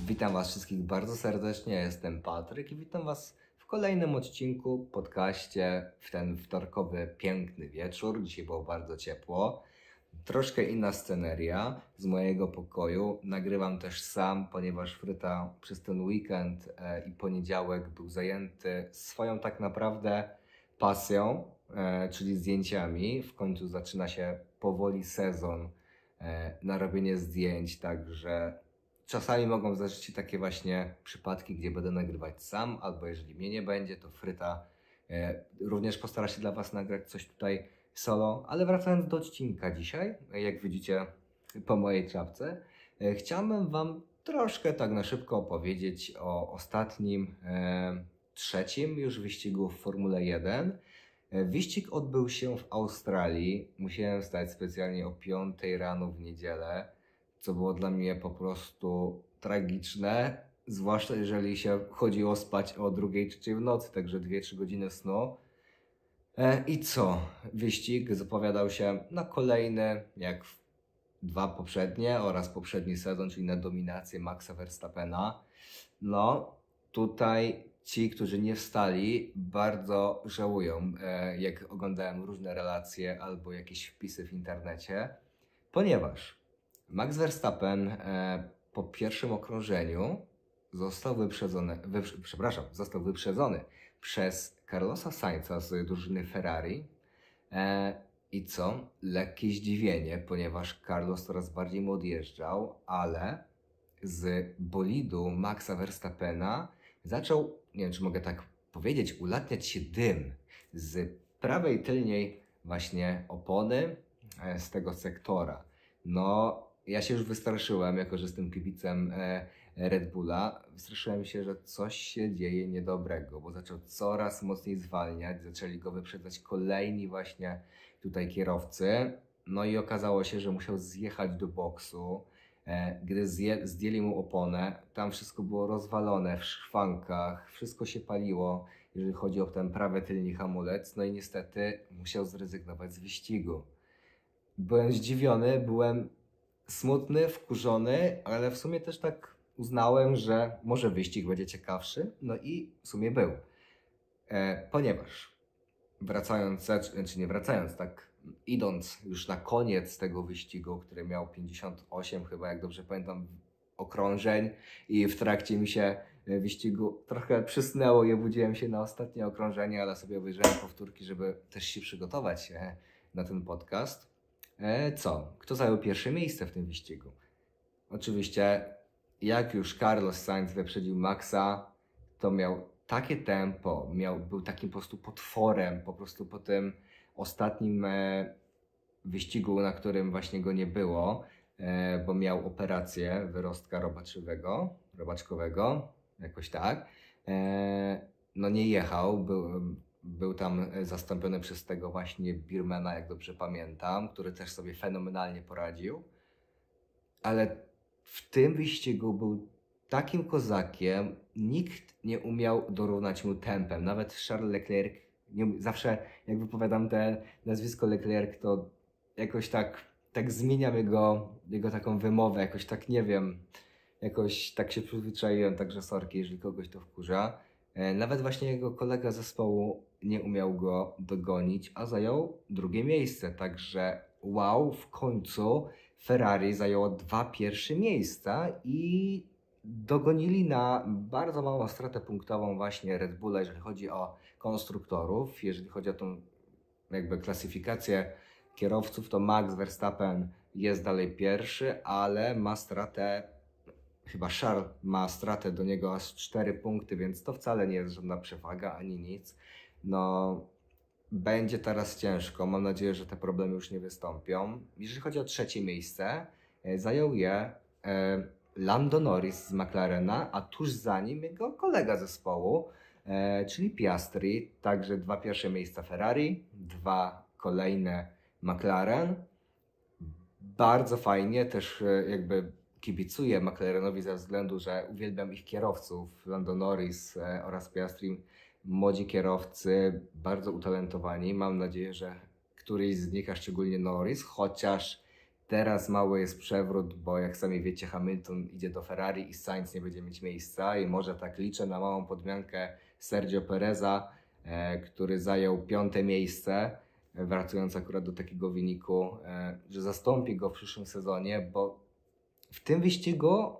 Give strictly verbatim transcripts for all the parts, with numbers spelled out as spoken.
Witam Was wszystkich bardzo serdecznie, jestem Patryk i witam Was w kolejnym odcinku, podcaście w ten wtorkowy, piękny wieczór. Dzisiaj było bardzo ciepło, troszkę inna sceneria z mojego pokoju. Nagrywam też sam, ponieważ Fryta przez ten weekend e, i poniedziałek był zajęty swoją tak naprawdę pasją, e, czyli zdjęciami. W końcu zaczyna się powoli sezon e, na robienie zdjęć, także czasami mogą zdarzyć się takie właśnie przypadki, gdzie będę nagrywać sam, albo jeżeli mnie nie będzie, to Fryta e, również postara się dla Was nagrać coś tutaj solo. Ale wracając do odcinka dzisiaj, jak widzicie po mojej czapce, e, chciałbym Wam troszkę tak na szybko opowiedzieć o ostatnim, e, trzecim już wyścigu w Formule jeden. E, wyścig odbył się w Australii. Musiałem wstać specjalnie o piątej rano w niedzielę, co było dla mnie po prostu tragiczne, zwłaszcza jeżeli się chodziło spać o drugiej, trzeciej w nocy, także dwie trzy godziny snu. E, I co? Wyścig zapowiadał się na kolejny, jak w dwa poprzednie oraz poprzedni sezon, czyli na dominację Maxa Verstappena. No, tutaj ci, którzy nie wstali, bardzo żałują, e, jak oglądałem różne relacje albo jakieś wpisy w internecie, ponieważ Max Verstappen e, po pierwszym okrążeniu został wyprzedzony, wyprze, przepraszam, został wyprzedzony przez Carlosa Sainza z drużyny Ferrari. E, I co? Lekkie zdziwienie, ponieważ Carlos coraz bardziej mu odjeżdżał, ale z bolidu Maxa Verstappena zaczął, nie wiem czy mogę tak powiedzieć, ulatniać się dym z prawej tylniej właśnie opony e, z tego sektora. No, ja się już wystraszyłem, jako że jestem kibicem e, Red Bulla. Wystraszyłem się, że coś się dzieje niedobrego, bo zaczął coraz mocniej zwalniać, zaczęli go wyprzedzać kolejni właśnie tutaj kierowcy. No i okazało się, że musiał zjechać do boksu. E, gdy zje, zdjęli mu oponę, tam wszystko było rozwalone w szwankach, wszystko się paliło, jeżeli chodzi o ten prawy tylny hamulec. No i niestety musiał zrezygnować z wyścigu. Byłem zdziwiony, byłem smutny, wkurzony, ale w sumie też tak uznałem, że może wyścig będzie ciekawszy. No i w sumie był. E, ponieważ wracając, czy nie wracając, tak idąc już na koniec tego wyścigu, który miał pięćdziesiąt osiem chyba, jak dobrze pamiętam, okrążeń i w trakcie mi się wyścigu trochę przysnęło i obudziłem się na ostatnie okrążenie, ale sobie obejrzałem powtórki, żeby też się przygotować na ten podcast. E, co? Kto zajął pierwsze miejsce w tym wyścigu? Oczywiście, jak już Carlos Sainz wyprzedził Maxa, to miał takie tempo, miał, był takim po prostu potworem, po prostu po tym ostatnim e, wyścigu, na którym właśnie go nie było, e, bo miał operację wyrostka robaczowego, robaczkowego, jakoś tak. E, no nie jechał, był... Był tam zastąpiony przez tego właśnie Birmana, jak dobrze pamiętam, który też sobie fenomenalnie poradził. Ale w tym wyścigu był takim kozakiem, nikt nie umiał dorównać mu tempem. Nawet Charles Leclerc, nie, zawsze jak wypowiadam te nazwisko Leclerc, to jakoś tak, tak zmieniam jego, jego taką wymowę, jakoś tak nie wiem, jakoś tak się przyzwyczaiłem, także sorki, jeżeli kogoś to wkurza. Nawet właśnie jego kolega zespołu nie umiał go dogonić, a zajął drugie miejsce. Także wow, w końcu Ferrari zajęło dwa pierwsze miejsca i dogonili na bardzo małą stratę punktową właśnie Red Bulla, jeżeli chodzi o konstruktorów. Jeżeli chodzi o tą jakby klasyfikację kierowców, to Max Verstappen jest dalej pierwszy, ale ma stratę, chyba Charles ma stratę do niego aż cztery punkty, więc to wcale nie jest żadna przewaga ani nic. No, będzie teraz ciężko. Mam nadzieję, że te problemy już nie wystąpią. Jeżeli chodzi o trzecie miejsce, zajął je e, Lando Norris z McLarena, a tuż za nim jego kolega zespołu, e, czyli Piastri. Także dwa pierwsze miejsca Ferrari, dwa kolejne McLaren. Bardzo fajnie, też e, jakby kibicuję McLarenowi ze względu, że uwielbiam ich kierowców, Lando Norris e, oraz Piastri. Młodzi kierowcy, bardzo utalentowani. Mam nadzieję, że któryś z nich, a szczególnie Norris, chociaż Teraz mały jest przewrót, bo jak sami wiecie, Hamilton idzie do Ferrari i Sainz nie będzie mieć miejsca i może tak liczę na małą podmiankę Sergio Pereza, e, który zajął piąte miejsce, e, wracając akurat do takiego wyniku, e, że zastąpi go w przyszłym sezonie, bo w tym wyścigu,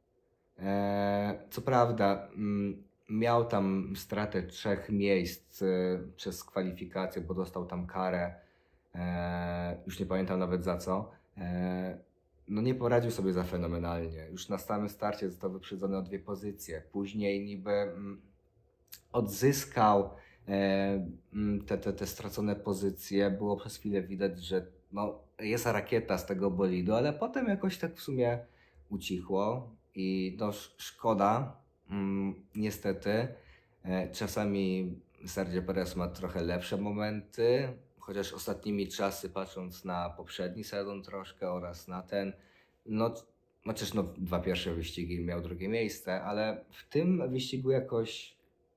e, co prawda, mm, miał tam stratę trzech miejsc e, przez kwalifikację, bo dostał tam karę, e, już nie pamiętam nawet za co. E, no nie poradził sobie za fenomenalnie. Już na samym starcie został wyprzedzony o dwie pozycje. Później niby mm, odzyskał e, mm, te, te, te stracone pozycje. Było przez chwilę widać, że no, jest rakieta z tego bolidu, ale potem jakoś tak w sumie ucichło i no sz- szkoda, mm, niestety. E, czasami Sergio Perez ma trochę lepsze momenty, chociaż ostatnimi czasy, patrząc na poprzedni sezon troszkę oraz na ten, no chociaż no, dwa pierwsze wyścigi miał drugie miejsce, ale w tym wyścigu jakoś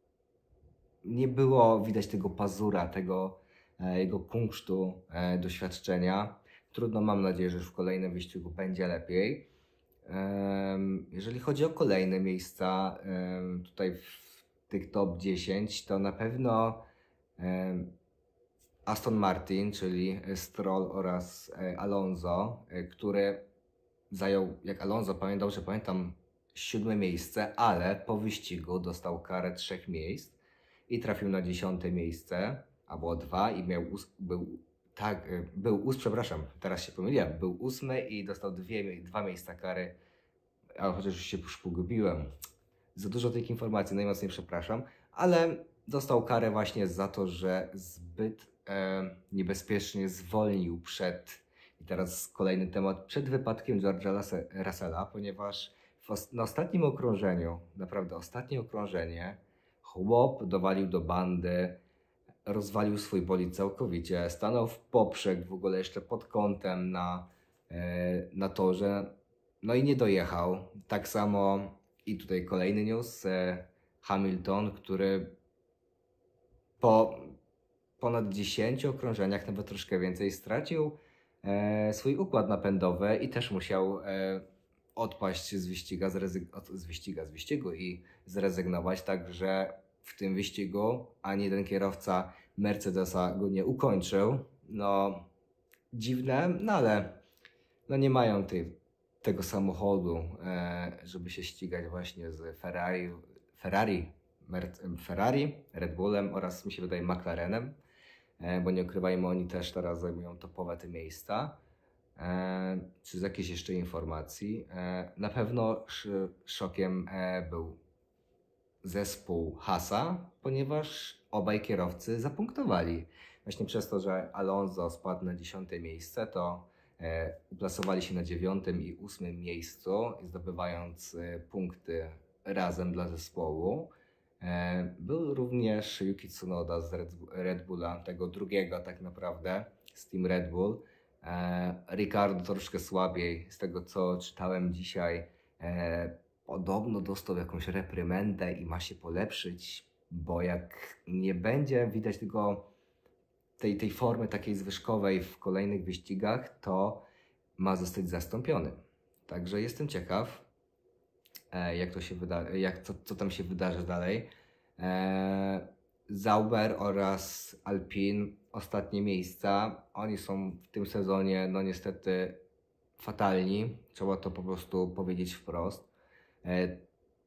nie było widać tego pazura, tego e, jego kunsztu, e, doświadczenia. Trudno, mam nadzieję, że już w kolejnym wyścigu będzie lepiej. Em, Jeżeli chodzi o kolejne miejsca, em, tutaj w tych top dziesięć, to na pewno em, Aston Martin, czyli Stroll oraz e, Alonso, e, który zajął, jak Alonso, pamiętam, że pamiętam, siódme miejsce, ale po wyścigu dostał karę trzech miejsc i trafił na dziesiąte miejsce, albo dwa i miał, ós- był, tak, e, był, ós, przepraszam, teraz się pomyliłem, był ósmy i dostał dwie, dwa miejsca kary, a chociaż już się już pogubiłem. Za dużo tych informacji, najmocniej przepraszam, ale dostał karę właśnie za to, że zbyt e, niebezpiecznie zwolnił przed, i teraz kolejny temat, przed wypadkiem George'a Lase- Russella, ponieważ w os- na ostatnim okrążeniu, naprawdę ostatnie okrążenie, chłop dowalił do bandy, rozwalił swój bolid całkowicie, stanął w poprzek w ogóle jeszcze pod kątem na, e, na torze, no i nie dojechał. Tak samo i tutaj kolejny news, e, Hamilton, który po ponad dziesięciu okrążeniach, nawet troszkę więcej, stracił e, swój układ napędowy i też musiał e, odpaść z wyściga, zrezyg- od, z wyściga, z wyścigu i zrezygnować, także w tym wyścigu ani jeden kierowca Mercedesa go nie ukończył. No dziwne, no ale no nie mają tej, tego samochodu, e, żeby się ścigać właśnie z Ferrari, Ferrari, Mer- Ferrari, Red Bullem oraz mi się wydaje McLarenem, e, bo nie ukrywajmy, oni też teraz zajmują topowe te miejsca. E, czy z jakiejś jeszcze informacji? E, na pewno sz- szokiem e, był zespół Hasa, ponieważ obaj kierowcy zapunktowali. Właśnie przez to, że Alonso spadł na dziesiąte miejsce, to e, uplasowali się na dziewiątym i ósmym miejscu, zdobywając e, punkty razem dla zespołu. E, był również Yuki Tsunoda z Red, Red Bulla, tego drugiego tak naprawdę, z Team Red Bull. E, Ricardo troszkę słabiej, z tego co czytałem dzisiaj. E, Podobno dostał jakąś reprymendę i ma się polepszyć, bo jak nie będzie widać tego, tej, tej formy takiej zwyżkowej w kolejnych wyścigach, to ma zostać zastąpiony. Także jestem ciekaw, e, jak to się wyda- jak, co, co tam się wydarzy dalej. E, Sauber oraz Alpine, ostatnie miejsca. Oni są w tym sezonie, no niestety, fatalni. Trzeba to po prostu powiedzieć wprost. E,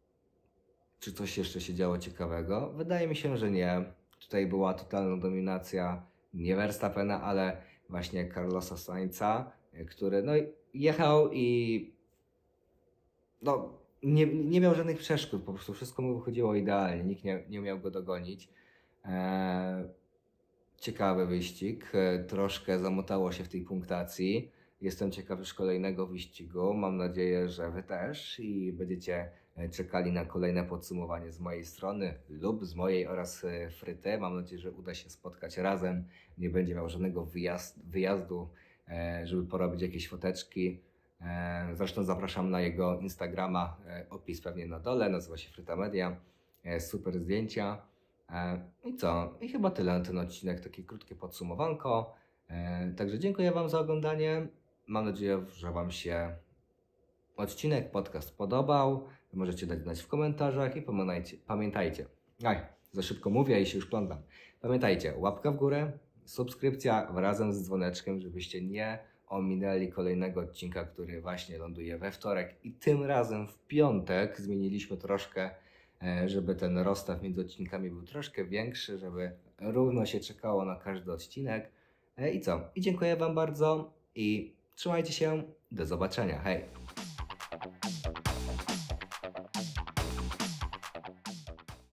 Czy coś jeszcze się działo ciekawego? Wydaje mi się, że nie. Tutaj była totalna dominacja nie Verstappena, ale właśnie Carlosa Sainza, e, który no, jechał i no, nie, nie miał żadnych przeszkód, po prostu wszystko mu wychodziło idealnie, nikt nie, nie umiał go dogonić. E, Ciekawy wyścig, e, troszkę zamotało się w tej punktacji. Jestem ciekawy już kolejnego wyścigu. Mam nadzieję, że Wy też i będziecie e, czekali na kolejne podsumowanie z mojej strony lub z mojej oraz e, Fryty. Mam nadzieję, że uda się spotkać razem. Nie będzie miał żadnego wyjazd, wyjazdu, e, żeby porobić jakieś foteczki. E, Zresztą zapraszam na jego Instagrama, e, opis pewnie na dole, nazywa się Fryta Media. E, Super zdjęcia. E, I co? I chyba tyle na ten odcinek, takie krótkie podsumowanko. E, Także dziękuję Wam za oglądanie. mam nadzieję, że Wam się odcinek, podcast podobał. Możecie dać znać w komentarzach i pamiętajcie, pamiętajcie. Aj, za szybko mówię i się już plątam. Pamiętajcie, łapka w górę, subskrypcja razem z dzwoneczkiem, żebyście nie ominęli kolejnego odcinka, który właśnie ląduje we wtorek i tym razem w piątek. Zmieniliśmy troszkę, żeby ten rozstaw między odcinkami był troszkę większy, żeby równo się czekało na każdy odcinek. I co? I dziękuję Wam bardzo i trzymajcie się. Do zobaczenia. Hej!